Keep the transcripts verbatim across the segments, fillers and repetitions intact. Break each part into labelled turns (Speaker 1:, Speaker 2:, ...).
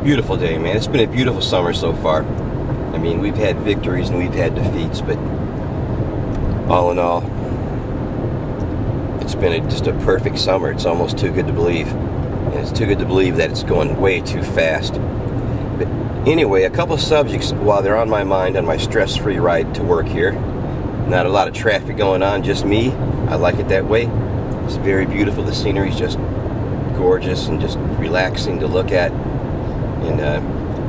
Speaker 1: Beautiful day, man. It's been a beautiful summer so far. I mean, we've had victories and we've had defeats, but all in all, it's been a, just a perfect summer. It's almost too good to believe. And it's too good to believe that it's going way too fast. But anyway, a couple subjects while they're on my mind on my stress-free ride to work here. Not a lot of traffic going on, just me. I like it that way. It's very beautiful. The scenery's just gorgeous and just relaxing to look at. And, uh,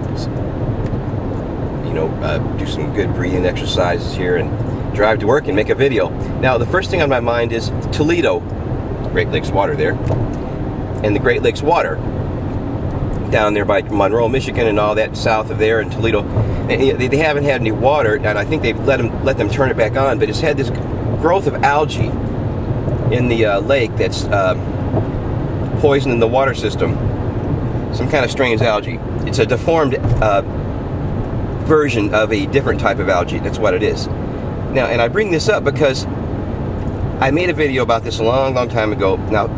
Speaker 1: you know, uh, do some good breathing exercises here and drive to work and make a video. Now, the first thing on my mind is Toledo, Great Lakes water there, and the Great Lakes water down there by Monroe, Michigan, and all that south of there in Toledo. They, they haven't had any water, and I think they've let them let them turn it back on. But it's had this growth of algae in the uh, lake that's uh, poisoning the water system. Some kind of strange algae. It's a deformed uh, version of a different type of algae. That's what it is. Now, and I bring this up because I made a video about this a long, long time ago. Now,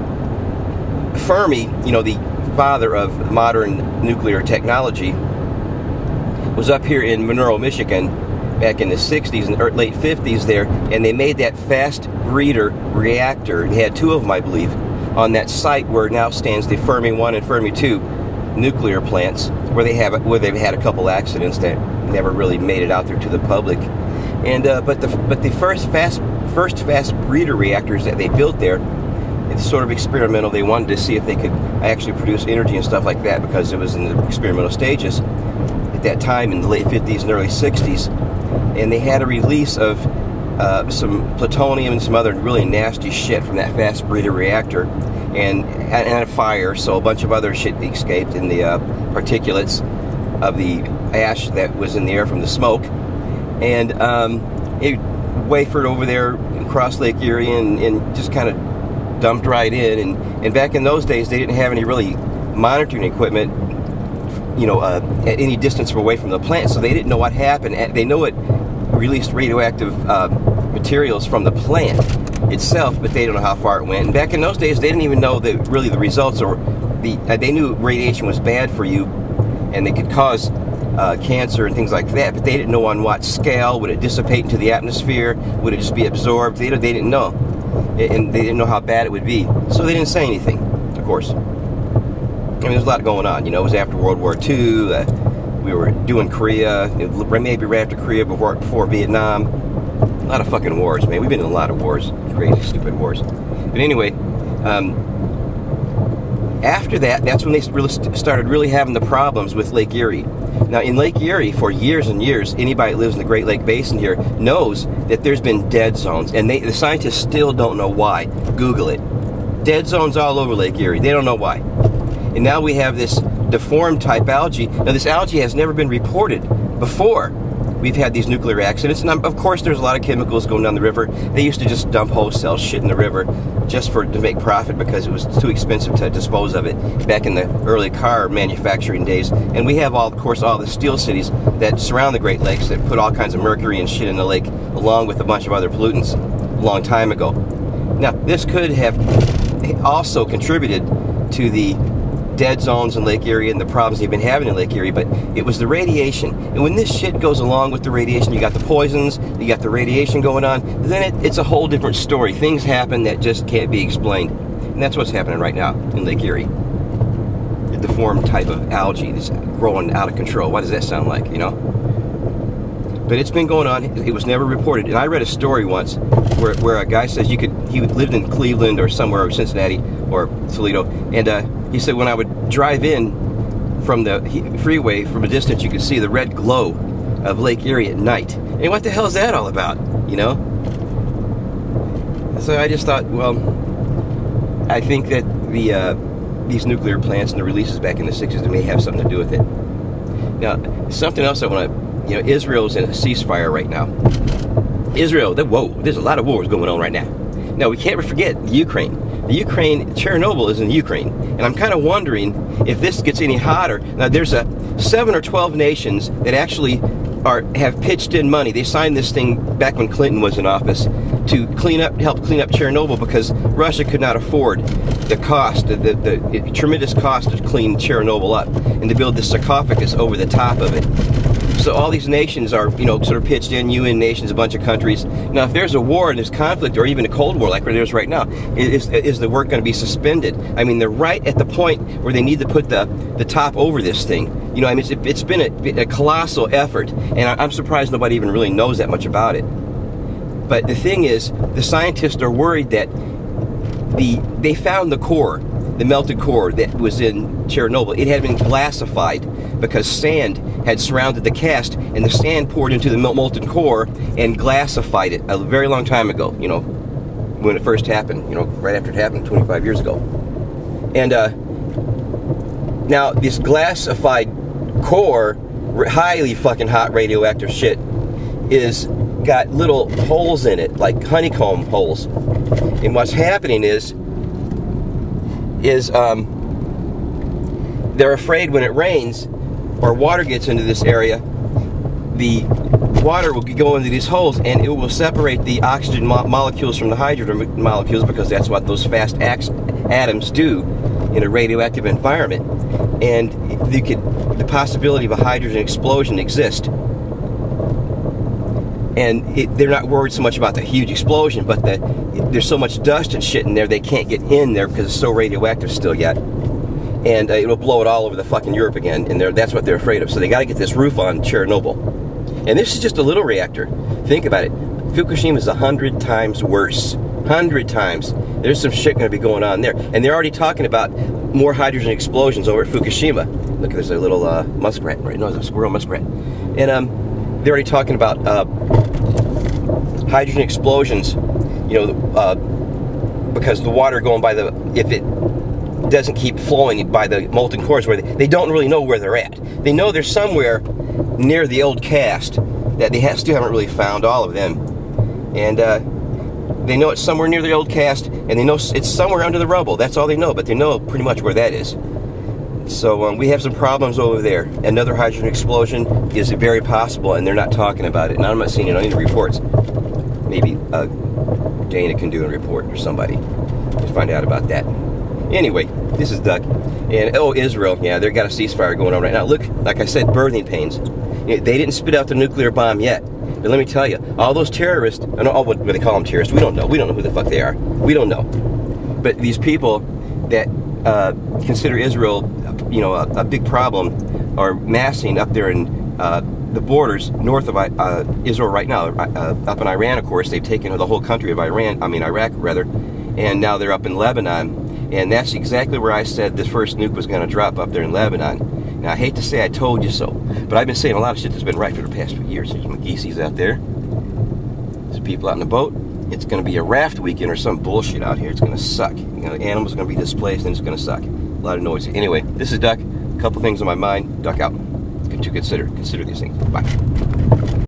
Speaker 1: Fermi, you know, the father of modern nuclear technology, was up here in Monroe, Michigan, back in the sixties and late fifties there, and they made that fast breeder reactor. They had two of them, I believe, on that site where now stands the Fermi one and Fermi two nuclear plants, where they have where they've had a couple accidents that never really made it out there to the public. And uh, but the but the first fast first fast breeder reactors that they built there, it's sort of experimental. They wanted to see if they could actually produce energy and stuff like that, because it was in the experimental stages at that time in the late fifties and early sixties. And they had a release of uh, some plutonium and some other really nasty shit from that fast breeder reactor, and, and a fire, so a bunch of other shit escaped in the uh, particulates of the ash that was in the air from the smoke. And um, it wafered over there across Lake Erie and, and just kind of dumped right in. And, and back in those days, they didn't have any really monitoring equipment, you know, uh, at any distance away from the plant, so they didn't know what happened. They know it released radioactive uh, materials from the plant itself, but they don't know how far it went. And back in those days, they didn't even know that really the results, or the uh, they knew radiation was bad for you, and they could cause uh, cancer and things like that, but they didn't know on what scale. Would it dissipate into the atmosphere? Would it just be absorbed? They, they didn't know, and they didn't know how bad it would be, so they didn't say anything, of course. I mean, there's a lot going on. You know, it was after World War Two. Uh, we were doing Korea, maybe right after Korea, before, before Vietnam. A lot of fucking wars, man. We've been in a lot of wars. Crazy, stupid wars. But anyway, um, after that, that's when they really st started really having the problems with Lake Erie. Now, in Lake Erie, for years and years, anybody that lives in the Great Lake Basin here knows that there's been dead zones, and they, the scientists still don't know why. Google it. Dead zones all over Lake Erie. They don't know why. And now we have this deformed type algae. Now, this algae has never been reported before we've had these nuclear accidents. And of course, there's a lot of chemicals going down the river. They used to just dump wholesale shit in the river just for to make profit, because it was too expensive to dispose of it back in the early car manufacturing days. And we have, all, of course, all the steel cities that surround the Great Lakes that put all kinds of mercury and shit in the lake, along with a bunch of other pollutants a long time ago. Now, this could have also contributed to the dead zones in Lake Erie and the problems they've been having in Lake Erie, but it was the radiation. And when this shit goes along with the radiation, you got the poisons, you got the radiation going on, then it, it's a whole different story. Things happen that just can't be explained. And that's what's happening right now in Lake Erie. The deformed type of algae that's growing out of control. What does that sound like, you know? But it's been going on. It was never reported. And I read a story once where, where a guy says you could, he lived in Cleveland or somewhere, or Cincinnati or Toledo, and uh, he said when I would drive in from the freeway, from a distance, you could see the red glow of Lake Erie at night. And what the hell is that all about, you know? So I just thought, well, I think that the uh, these nuclear plants and the releases back in the sixties may have something to do with it. Now, something else I want to, you know, Israel's in a ceasefire right now. Israel, the, whoa, there's a lot of wars going on right now. Now, we can't forget the Ukraine. The Ukraine, Chernobyl is in Ukraine, and I'm kind of wondering if this gets any hotter. Now, there's a seven or twelve nations that actually are have pitched in money. They signed this thing back when Clinton was in office to clean up, help clean up Chernobyl, because Russia could not afford the cost, the, the, the tremendous cost to clean Chernobyl up and to build this sarcophagus over the top of it. So all these nations are, you know, sort of pitched in, U N nations, a bunch of countries. Now, if there's a war and there's conflict, or even a Cold War like there is right now, is, is the work going to be suspended? I mean, they're right at the point where they need to put the, the top over this thing. You know, I mean, it's, it's been a, a colossal effort, and I'm surprised nobody even really knows that much about it. But the thing is, the scientists are worried that the they found the core, the melted core that was in Chernobyl. It had been glassified because sand had surrounded the cast, and the sand poured into the molten core and glassified it a very long time ago, you know, when it first happened, you know, right after it happened twenty-five years ago. And uh, now this glassified core, highly fucking hot radioactive shit, is got little holes in it, like honeycomb holes. And what's happening is, is um, they're afraid when it rains or water gets into this area, the water will go into these holes and it will separate the oxygen mo molecules from the hydrogen molecules, because that's what those fast atoms do in a radioactive environment. And you could, the possibility of a hydrogen explosion exists. And it, they're not worried so much about the huge explosion, but the, it, there's so much dust and shit in there they can't get in there because it's so radioactive still yet. And uh, it'll blow it all over the fucking Europe again, and that's what they're afraid of. So they got to get this roof on Chernobyl. And this is just a little reactor. Think about it. Fukushima is a hundred times worse. Hundred times. There's some shit going to be going on there. And they're already talking about more hydrogen explosions over at Fukushima. Look, there's a little uh, muskrat, right? No, there's a squirrel muskrat. And um, they're already talking about uh, hydrogen explosions, you know, uh, because the water going by the, if it doesn't keep flowing by the molten cores, where they, they don't really know where they're at. They know they're somewhere near the old cast that they have, still haven't really found all of them. And uh, they know it's somewhere near the old cast, and they know it's somewhere under the rubble. That's all they know, but they know pretty much where that is. So um, we have some problems over there. Another hydrogen explosion is very possible, and they're not talking about it. And I'm not seeing it on any reports. Maybe uh, Dana can do a report or somebody to find out about that. Anyway, this is Doug. And, oh, Israel, yeah, they've got a ceasefire going on right now. Look, like I said, birthing pains. They didn't spit out the nuclear bomb yet. But let me tell you, all those terrorists, I don't know what they call them terrorists, we don't know. We don't know who the fuck they are. We don't know. But these people that uh, consider Israel, you know, a, a big problem, are massing up there in uh, the borders north of uh, Israel right now. Uh, up in Iran, of course, they've taken the whole country of Iran, I mean Iraq, rather. And now they're up in Lebanon. And that's exactly where I said the first nuke was going to drop, up there in Lebanon. Now, I hate to say I told you so, but I've been saying a lot of shit that's been right for the past few years. There's McGeeseys out there. There's people out in the boat. It's going to be a raft weekend or some bullshit out here. It's going to suck. You know, animals are going to be displaced, and it's going to suck. A lot of noise. Anyway, this is Duck. A couple things on my mind. Duck out. To consider. Consider these things. Bye.